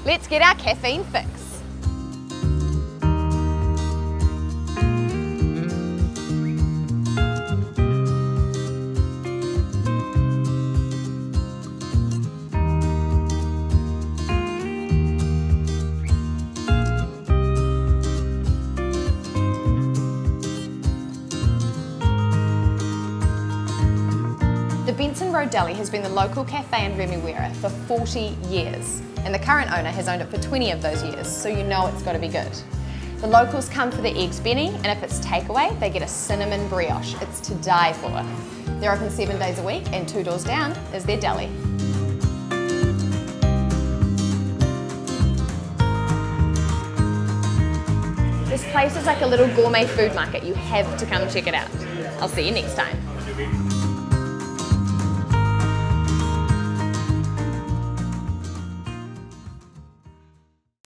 Let's get our caffeine fix. The Benson Road Deli has been the local cafe in Remuera for 40 years, and the current owner has owned it for 20 of those years, so you know it's got to be good. The locals come for the eggs benny, and if it's takeaway, they get a cinnamon brioche. It's to die for. They're open 7 days a week, and 2 doors down is their deli. This place is like a little gourmet food market. You have to come check it out. I'll see you next time.